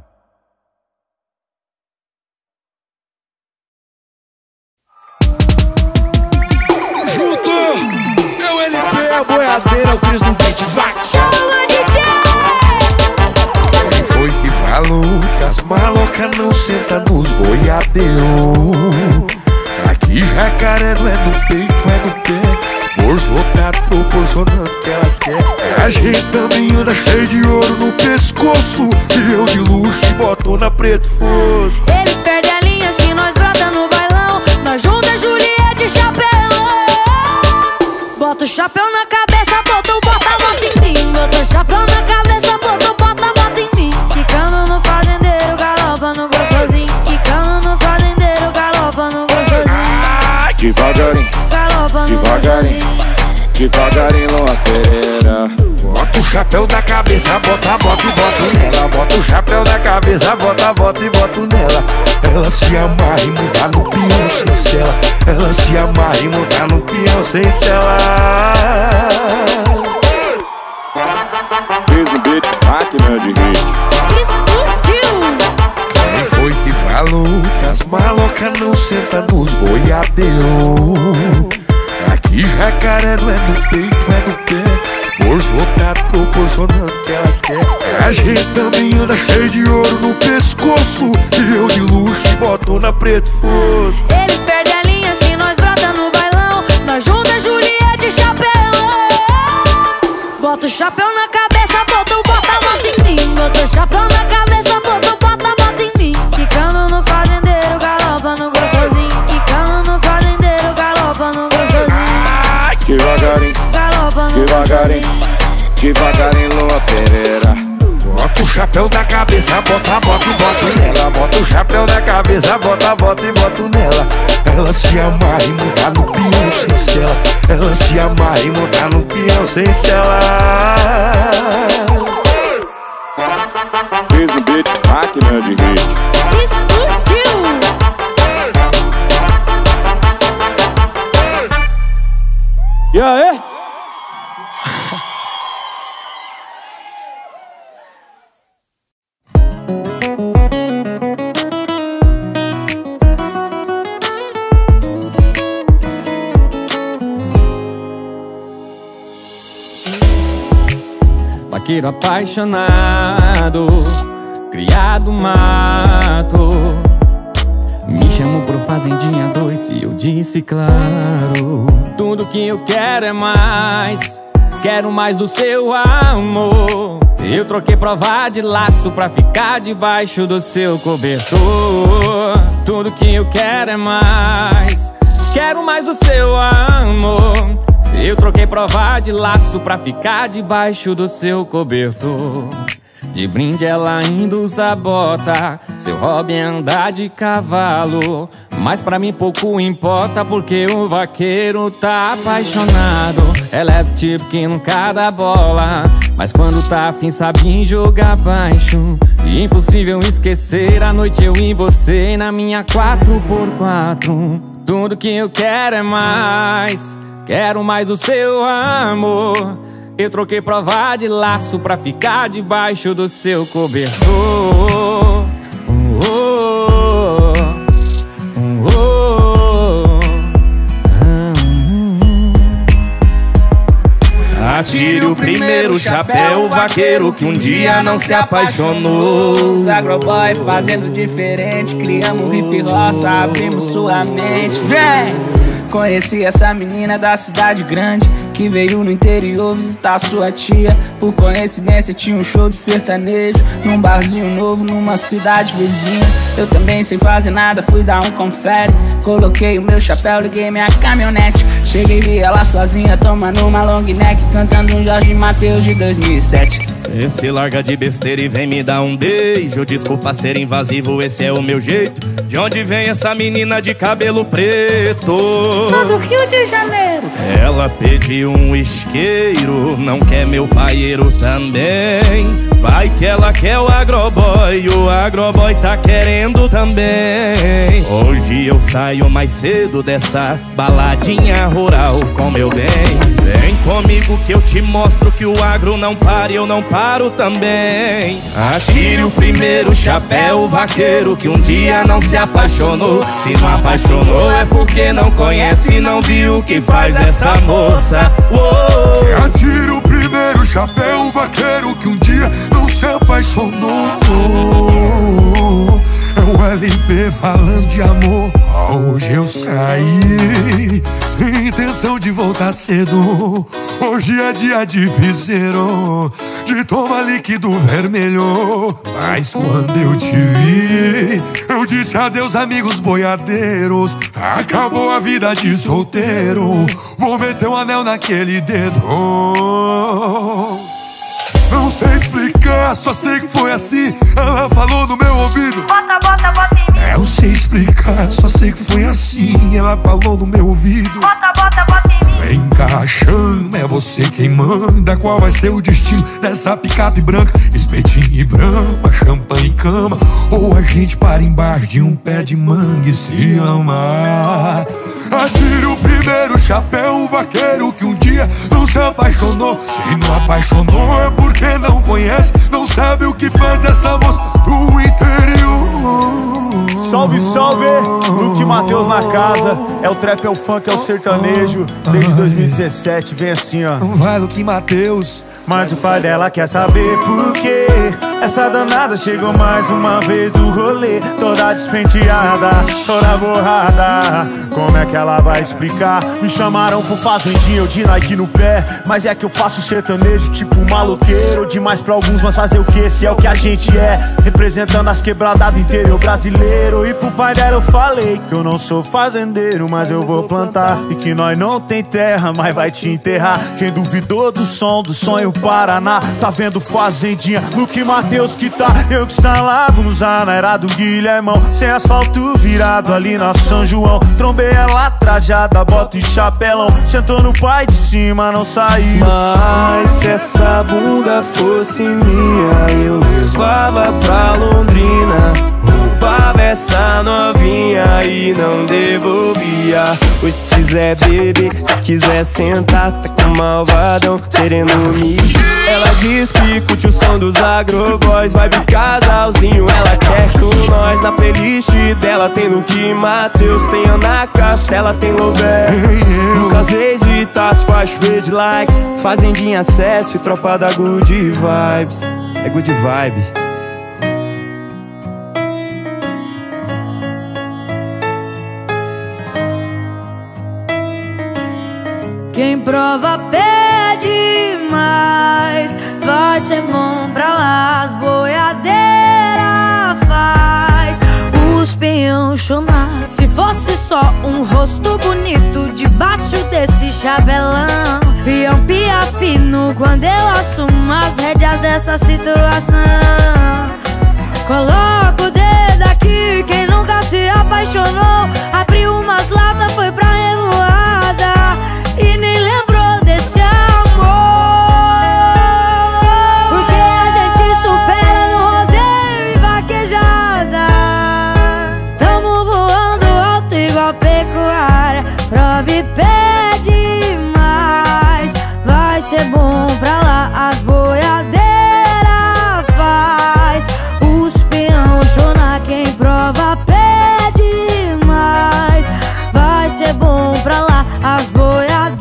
Junto! É o L P, a boiadeira, o Cris no beat, vai! Chama D J! Quem foi que falou que as malocas não sentam nos boiadeiros? Aqui jacaré não é no peito, é no pé. Bolso lotado proporcionando que elas querem. A gente também anda cheio de ouro no pescoço. E eu de luxo e botona preto fosco. Eles perdem a linha se nós brota no bailão. Nós junta Juliette e chapelão. Bota o chapéu na cabeça, bota o bota, bota em mim. Bota o chapéu na cabeça, bota o bota, bota em mim. Quicando no fazendeiro, galopa no gostosinho. Quicando no fazendeiro, galopa no gostosinho. Devagarinho, Galopa no devagarinho, gostosinho. devagarinho numa pereira. Bota o chapéu da cabeça, bota, bota e bota nela. Bota o chapéu da cabeça, bota, bota e bota nela. Ela se amarra e muda no peão sem cela. Ela se amarra e muda no peão sem cela. Fiz no beat, máquina de hit. Explodiu! Quem foi que falou que as malocas não sentam nos boiadeiros? Aqui jacaré não é no peito, é no pé. Bolso lotado proporcionando que elas querem. A gente também anda cheio de ouro no pescoço. E eu de luxo e boto Bruna preto fosco. Eles perdem a linha se nós brota no bailão. Nós junta Juliette e chapéu. Bota o chapéu na cabeça, bota o bota, bota em mim. Bota o chapéu na cabeça, bota o bota, bota em mim. Quicando no fazendeiro, galopa no gostosinho. Quicando no fazendeiro, galopa no gostosinho. Devagarinho, galopa no devagarinho, devagarinho, Lua Pereira. Bota o chapéu na cabeça, bota, bota e bota nela. Bota o chapéu na cabeça, bota, bota e bota nela. Ela se amarra e monta no peão sem cela. Ela se amarra e monta no peão sem cela. Fiz um beat, máquina de hit. Explodiu! E aí? Vaqueiro apaixonado, criado mato. Me chamou pro Fazendinha dois e eu disse claro. Tudo que eu quero é mais, quero mais do seu amor. Eu troquei prova de laço pra ficar debaixo do seu cobertor. Tudo que eu quero é mais, quero mais do seu amor. Eu troquei prova de laço pra ficar debaixo do seu cobertor. De brinde ela ainda usa bota, seu hobby é andar de cavalo. Mas pra mim pouco importa porque o vaqueiro tá apaixonado. Ela é do tipo que nunca dá bola, mas quando tá afim sabe jogar baixo. E impossível esquecer a noite eu e você na minha quatro por quatro. Tudo que eu quero é mais, quero mais do seu amor. Eu troquei prova de laço pra ficar debaixo do seu cobertor. Oh, oh, oh, oh. Atire o primeiro chapéu, vaqueiro que um dia não se apaixonou. Os agroboy fazendo diferente, criamos hip roça, abrimos sua mente. Vem! Conheci essa menina da cidade grande que veio no interior visitar sua tia. Por coincidência tinha um show de sertanejo num barzinho novo numa cidade vizinha. Eu também sem fazer nada, fui dar um confere. Coloquei o meu chapéu, liguei minha caminhonete. Cheguei e vi ela sozinha tomando uma long neck, cantando um Jorge Mateus de dois mil e sete. Esse larga de besteira e vem me dar um beijo. Desculpa ser invasivo, esse é o meu jeito. De onde vem essa menina de cabelo preto? Sou do Rio de Janeiro. Ela pediu um isqueiro, não quer meu paieiro também. Vai que ela quer o agroboy, o agroboy tá querendo também. Hoje eu saio mais cedo dessa baladinha rural com meu bem. Vem comigo que eu te mostro que o agro não para e eu não paro também. Atire o primeiro chapéu, vaqueiro que um dia não se apaixonou. Se não apaixonou é porque não conhece e não viu o que faz essa moça. Uou. Atire o primeiro chapéu, vaqueiro que um dia não se apaixonou. É o L P falando de amor. Hoje eu saí sem intenção de voltar cedo. Hoje é dia de piseiro, de tomar líquido vermelho. Mas quando eu te vi, eu disse adeus amigos boiadeiros. Acabou a vida de solteiro, vou meter um anel naquele dedo. Não sei explicar, só sei que foi assim. Ela falou no meu ouvido: bota, bota, bota em mim. Eu sei explicar, só sei que foi assim. Ela falou no meu ouvido: bota, bota, bota em mim. Vem cá, chama, é você quem manda. Qual vai ser o destino dessa picape branca? Espetinho e brama, champanhe e cama, ou a gente para embaixo de um pé de manga e se amar. Atire o primeiro chapéu, vaqueiro que um dia não se apaixonou. Se não apaixonou é porque não conhece, não sabe o que faz essa moça do interior. Salve, salve! Luke Mateus na casa. É o trap, é o funk, é o sertanejo. Desde dois mil e dezessete, vem assim, ó. Vai, Luke Mateus. Mas o pai dela quer saber por quê. Essa danada chegou mais uma vez do rolê, toda despenteada, toda borrada. Como é que ela vai explicar? Me chamaram pro fazendinha, eu de Nike no pé, mas é que eu faço sertanejo tipo maloqueiro. Demais pra alguns, mas fazer o que? Esse é o que a gente é, representando as quebradas do interior brasileiro. E pro pai dela eu falei que eu não sou fazendeiro, mas eu vou plantar. E que nós não tem terra, mas vai te enterrar. Quem duvidou do som, do sonho Paraná, tá vendo fazendinha, Luke Mateus que tá. Eu que instalava no Zana, era do Guilhermão, sem asfalto virado ali na São João. Trombei ela trajada, bota e chapelão, sentou no pai de cima, não saiu. Mas se essa bunda fosse minha, eu levava pra Londrina, roubava essa novinha e não devolvia. Pois se quiser beber, se quiser sentar, tá com malvadão querendo me. Ela diz que curte o som dos agroboys, vibe casalzinho, ela quer com nós. Na playlist dela tem Luke Mateus, tem Ana Castela, tem Lobé, Lucas Reis, Vitas, faz de likes, fazendinha acesso e tropa da Good Vibes. É Good Vibe. Quem prova pede mais, vai ser bom pra lá. As boiadeiras faz os peão chorar. Se fosse só um rosto bonito debaixo desse chapelão, peão pia fino quando eu assumo as rédeas dessa situação. Coloca o dedo aqui, quem nunca se apaixonou, abriu umas latas, foi pra revoada e nem lembrou desse amor. Porque a gente supera no rodeio e vaquejada. Tamo voando alto igual pecuária. Prova e pede mais, vai ser bom pra lá. As boiadeiras faz os peão chorar. Quem prova pede mais, vai ser bom pra lá. As boiadeiras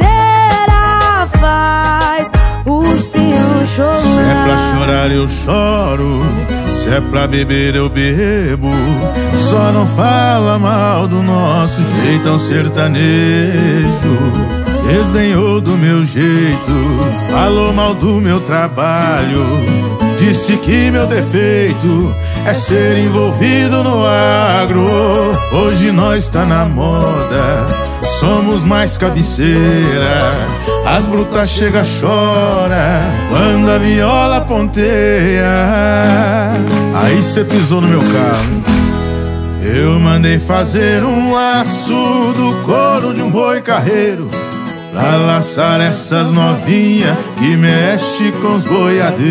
faz os peão chorar. Se é pra chorar eu choro, se é pra beber eu bebo. Só não fala mal do nosso jeitão sertanejo. Desdenhou do meu jeito, falou mal do meu trabalho. Disse que meu defeito é ser envolvido no agro. Hoje nós tá na moda, somos mais cabeceira. As brutas chega, chora quando a viola ponteia. Aí cê pisou no meu carro, eu mandei fazer um laço do couro de um boi carreiro, pra laçar essas novinhas que mexe com os boiadeiros.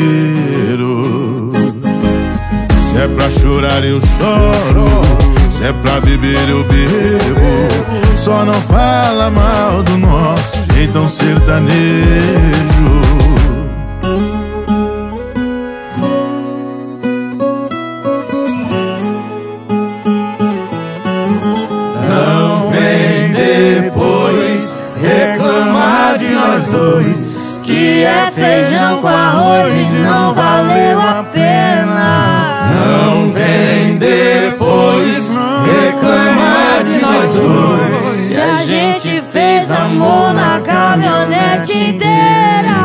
Se é pra chorar eu choro, se é pra beber eu bebo. Só não fala mal do nosso jeitão sertanejo. Não vem depois reclamar de nós dois, que é feijão com arroz e não valeu a pena. Não vem depois reclamar de nós dois, se a gente fez amor na caminhonete inteira.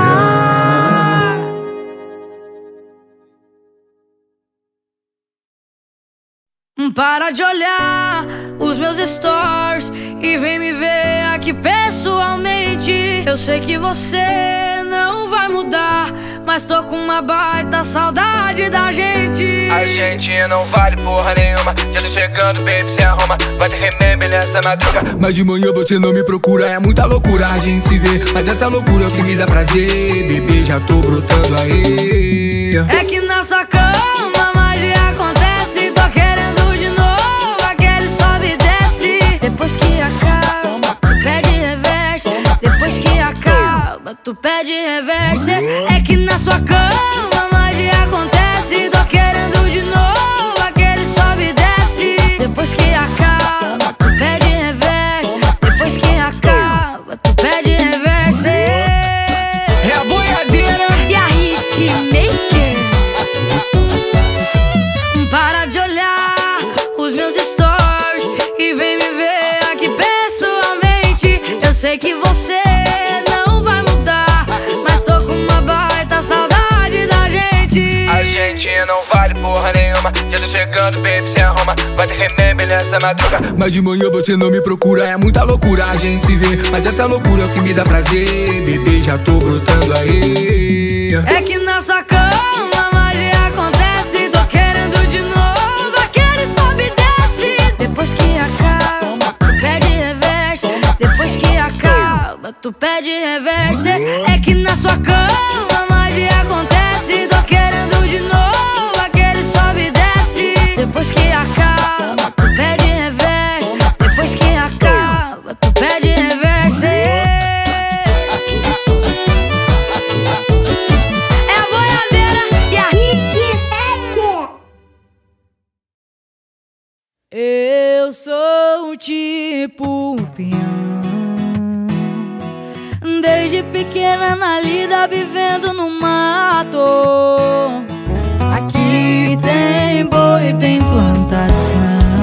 Para de olhar os meus stories e vem me ver aqui pessoalmente. Eu sei que você não vai mudar, mas tô com uma baita saudade da gente. A gente não vale porra nenhuma, já tô chegando, baby, se arruma. Vai ter remember nessa madruga. Mas de manhã você não me procura, é muita loucura a gente se vê. Mas essa loucura que me dá prazer, bebê, já tô brotando aí. É que na sua cama magia acontece, tô querendo de novo aquele sobe e desce. Depois que acaba, tu pede reverse. Depois que acaba, tu pede reverse. É que na sua cama magia acontece, tô querendo de novo aquele sobe e desce. Depois que acaba, tu pede reverse. Depois que acaba, tu pede reverse. É a boiadeira e a hitmaker. Já tô chegando, baby, se arruma. Vai ter remember nessa madruga. Mas de manhã você não me procura, é muita loucura a gente se vê. Mas essa loucura é o que me dá prazer. Bebê, já tô brotando aí. É que na sua cama a magia acontece. Tô querendo de novo, aquele sobe e desce. Depois que acaba, tu pede reverse. Depois que acaba, tu pede reverse. É que na sua cama a magia acontece. Tô querendo de novo, aquele sobe e desce. Depois que acaba, tu pede reverse. Depois que acaba, tu pede reverse. Eu sou tipo um peão, desde pequena na lida vivendo no mato. Aqui tem boi, tem plantação.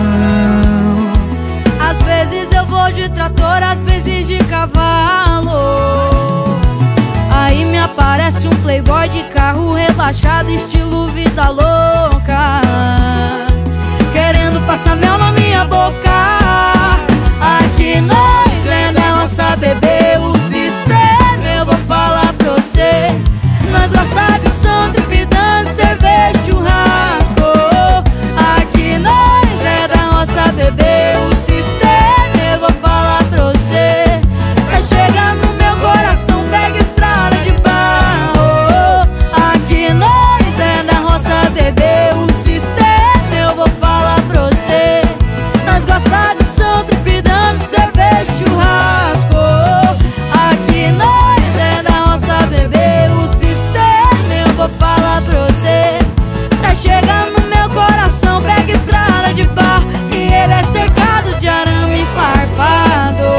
Às vezes eu vou de trator, às vezes de cavalo. Aí me aparece um playboy de carro rebaixado, estilo vida louca, querendo passar mel na minha boca. Aqui nós é da nossa bebê, o sistema eu vou falar pra você. Nós gosta de som, tripidando, cerveja, churrasco. Aqui nós é da nossa bebê, o sistema eu vou falar pra você. Pra chegar no meu coração, pega estrada de barro. Aqui nós é da nossa bebê, o sistema eu vou falar pra você. Nós gosta de som, tripidando, cerveja, churrasco. Aqui nós é da nossa bebê, o sistema eu vou falar pra você. Pra chegar no meu coração, pega estrada de barro, e ele é cercado de arame farpado.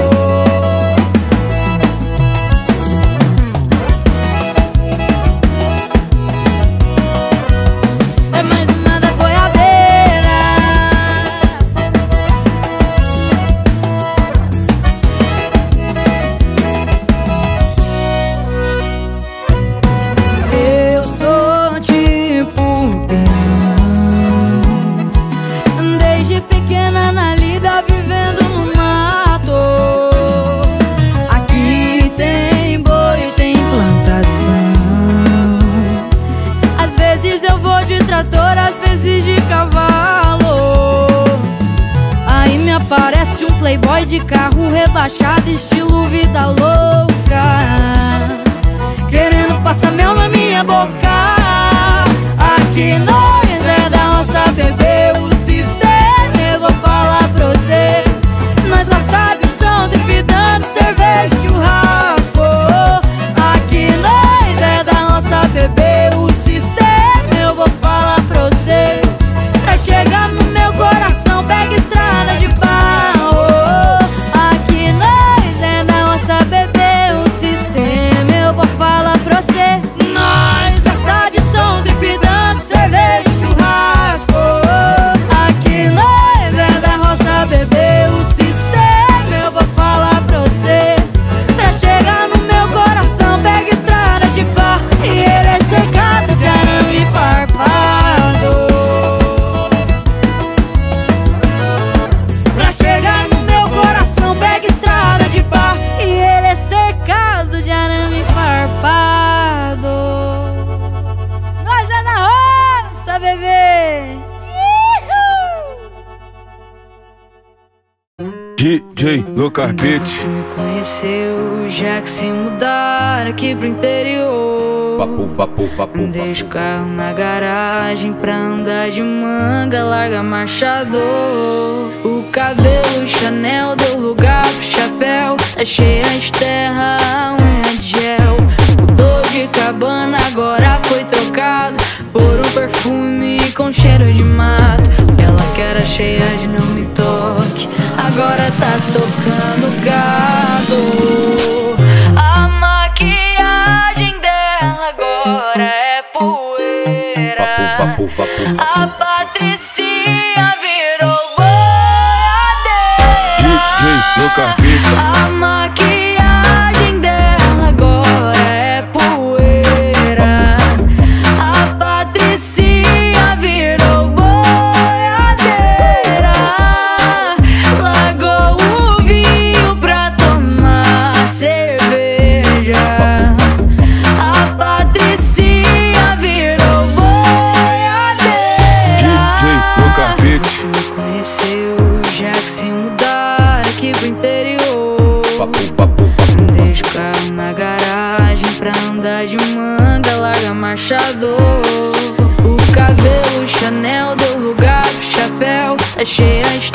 É mais uma da boiadeira. Eu sou tipo um peão, desde pequena na lida vivendo no mato. Aqui tem boi, tem plantação. Às vezes eu vou de trator, às vezes de cavalo. Aí me aparece um playboy de carro rebaixado, estilo vida louca, querendo passar mel na minha boca. Aqui nós é da nossa bebê, o sistema eu vou falar pra você. Nós gosta de som, tripidando, cerveja, churrasco. Aqui nós é da nossa bebê, o sistema eu vou falar pra você. Pra chegar no meu coração, pega estrada de barro. Aqui nós é da nossa bebê, o sistema eu vou falar pra você. Nós gosta de som, tripidando, cerveja, churrasco. Aqui nós é da nossa bebê, o sistema eu vou falar pra você. Pra chegar no meu coração, pega estrada de barro, e ele é cercado de arame farpado. Pra chegar no meu coração, pega estrada de barro, e ele é cercado de arame farpado. Nós é da roça, bebê. D J Locarpete. Me conheceu já que se mudar aqui pro interior. Vapo, vapo, vapo, Deixa o carro na garagem pra andar de manga, larga marchador. O cabelo Chanel deu lugar pro chapéu, tá cheia de terra, a unha de gel. Mudou de cabana, agora foi trocado por um perfume com cheiro de mato. Ela que era cheia de não me toque, agora tá tocando gado. A maquiagem dela agora é poeira. Vapo, vapo, vapo. A Patricinha virou D J Locarpete. a maquiagem dela agora é poeira. A Patricinha virou boiadeira.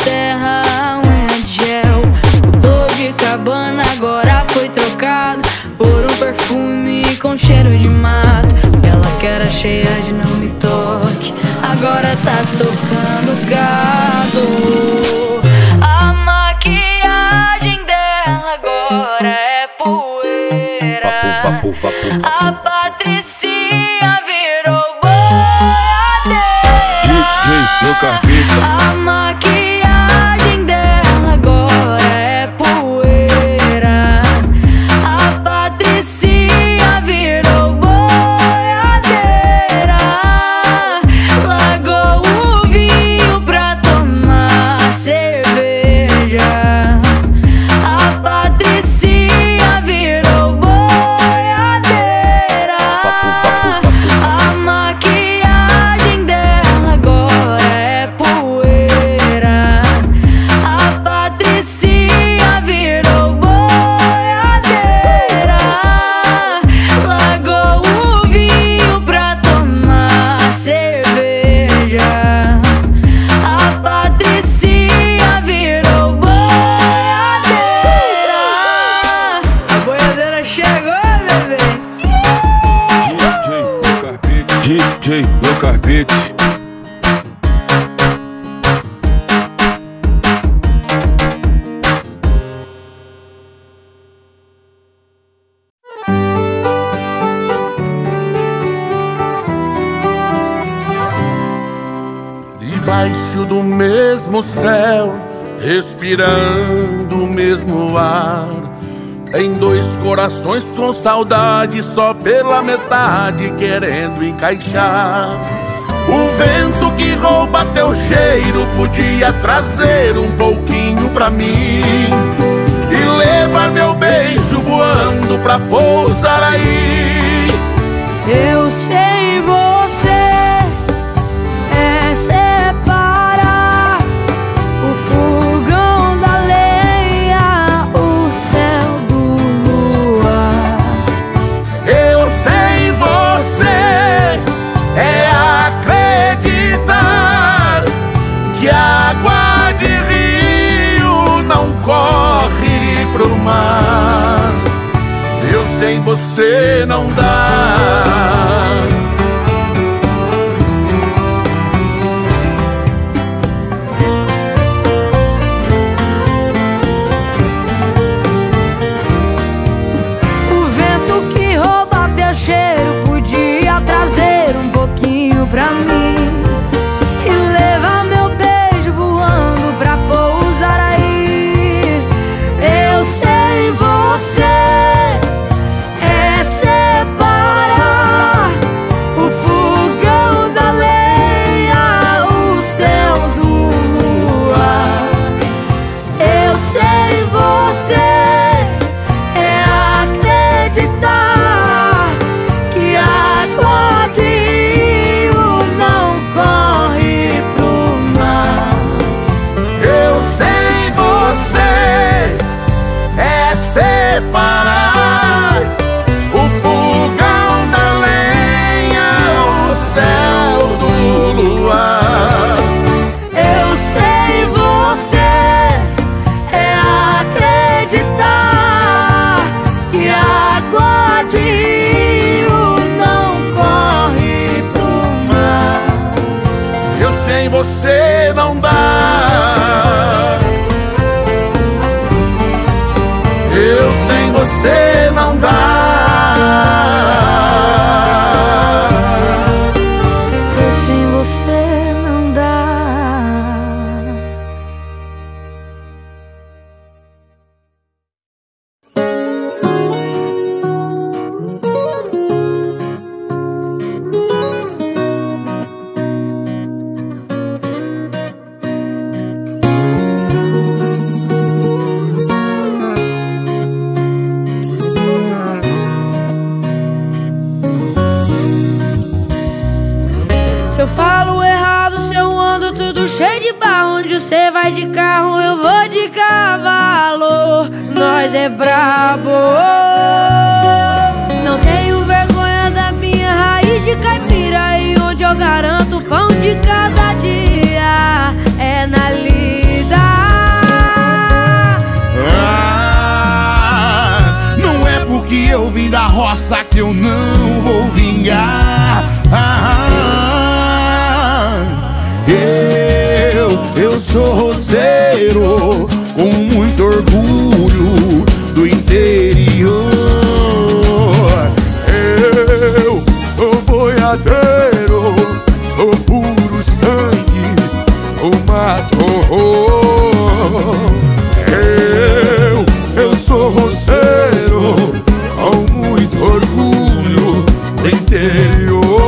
terra, unha de gel. Mudou de cabana, agora foi trocado por um perfume com cheiro de mato. Ela que era cheia de não me toque, agora tá tocando gado. A maquiagem dela agora é poeira. Papu, papu, papu. A Patricinha virou boiadeira. D J Lucas Beats. A maquiagem dela agora é poeira. A Patricinha virou boiadeira. Largou o vinho pra tomar cerveja. A Patricinha virou boiadeira. A maquiagem dela agora é poeira. A Patricinha virou boiadeira. Largou o vinho pra tomar cerveja. A Patricinha virou boiadeira. A boiadeira chegou, bebê. D J Lucas Beats. Debaixo do mesmo céu, respirando o mesmo ar, em dois corações com saudade, só pela metade querendo encaixar. O vento que rouba teu cheiro podia trazer um pouquinho pra mim e levar meu beijo voando pra pousar aí. Eu sei, você é separar o fogão da lenha, o céu do luar. Eu sei, você é acreditar que a água de rio não corre pro mar. Eu sem você não dá. O vento que rouba teu cheiro podia trazer um pouquinho pra mim e levar meu beijo voando pra pousar aí. Eu sei, você é separar o fogão da lenha, o céu do luar. Eu sei, você é acreditar que a água de rio não corre pro mar. Eu sei, você é separar o fogão da lenha, o céu do luar. Eu sei, você é acreditar que a água de rio não corre pro mar. Eu sem você não dá. Eu sem você não dá. Eu sem você não dá. Se eu falo errado, se eu ando tudo cheio de barro, onde você vai de carro, eu vou de cavalo. Nós é brabo. Não tenho vergonha da minha raiz de caipira, e onde eu garanto o pão de cada dia é na lida. roça que eu não vou vingar. ah, Eu, eu sou roceiro com muito orgulho do interior. Eu sou boiadeiro, sou puro sangue, o mato. Eu, eu sou roceiro com muito orgulho do interior.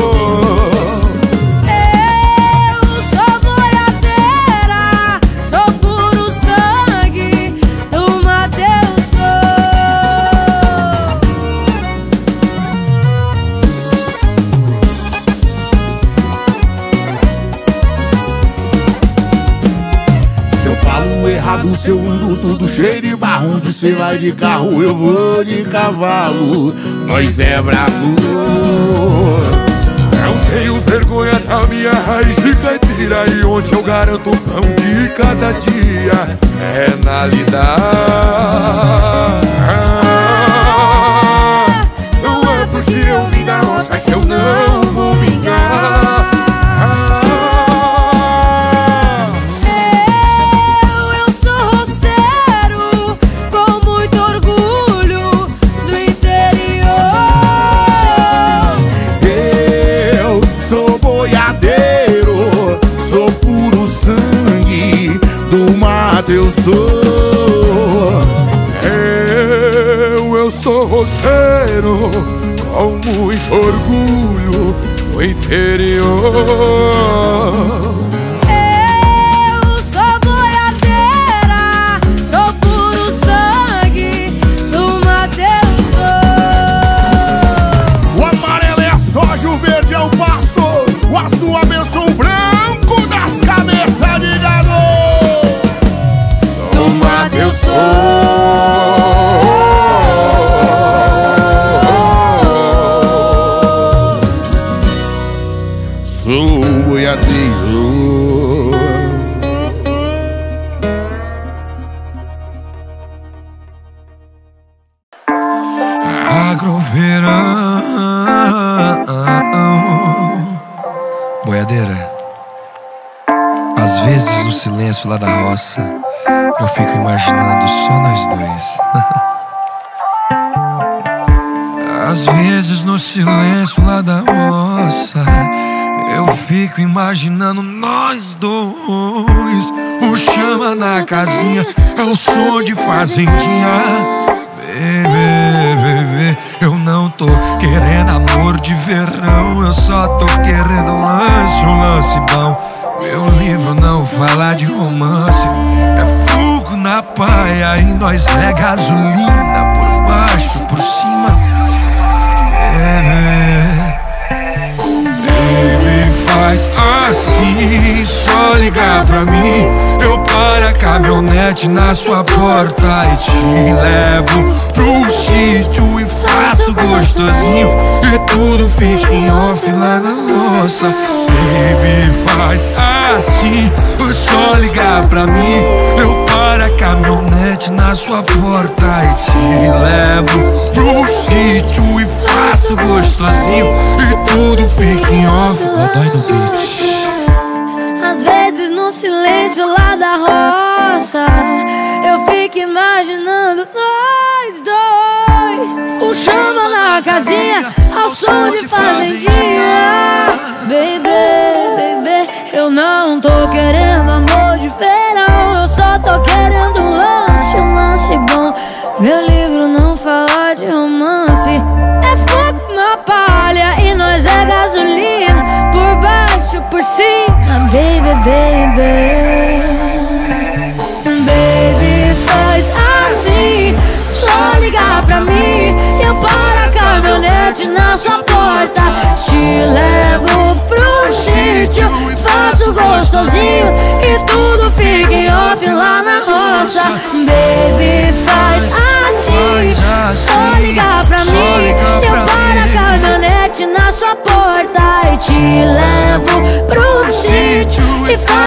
Se eu ando tudo cheio de barro, onde cê vai de carro, eu vou de cavalo. Nós é brabo. Não tenho vergonha da minha raiz de caipira, e onde eu garanto o pão de cada dia é na lida. Não é porque eu vim da roça que eu não vou vingar. Eu sou, eu, eu sou roceiro com muito orgulho do interior. Eu sou boiadeira, sou puro sangue do Mateus. O amarelo é a soja, o verde é o pasto, o azul a benção, o branco das cabeças de gado. Eu sou, sou boiadeiro. Agroverão, boiadeira. Às vezes no silêncio lá da roça eu fico imaginando só nós dois. Às vezes no silêncio lá da roça eu fico imaginando nós dois. O chama na casinha é o som de fazendinha. Bebê, bebê, eu não tô querendo amor de verão, eu só tô querendo um lance, um lance bom. Meu livro não fala de romance, é fogo na paia e nós é gasolina por baixo, por cima. Baby, baby, faz assim, só ligar pra mim. Eu paro a caminhonete na sua porta e te levo pro sítio e faço gostosinho, e tudo fica em off lá na roça. Baby, faz assim, só ligar pra mim. Eu paro a caminhonete na sua porta e te levo pro sítio e faço gostosinho, e tudo fica em off. Vai no beat. Às vezes no silêncio lá da roça eu fico imaginando nós dois. O chama na casinha ao som de fazendinha. Baby, baby, eu não tô querendo amor de verão, eu só tô querendo um lance, um lance bom. Meu livro não fala de romance, é fogo na palha e nós é gasolina por baixo, por cima. Baby, baby, baby, faz assim, só ligar pra mim. Eu paro a caminhonete na sua porta, te levo pro sítio, faço gostosinho, e tudo fica em off lá na roça. Baby, faz assim, só ligar pra mim. Eu paro a caminhonete na sua porta e te levo